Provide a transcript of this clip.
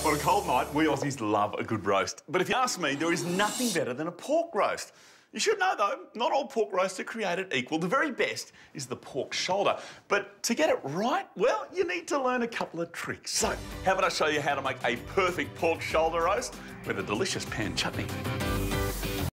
On a cold night, we Aussies love a good roast. But if you ask me, there is nothing better than a pork roast. You should know, though, not all pork roasts are created equal. The very best is the pork shoulder. But to get it right, well, you need to learn a couple of tricks. So, how about I show you how to make a perfect pork shoulder roast with a delicious pan chutney?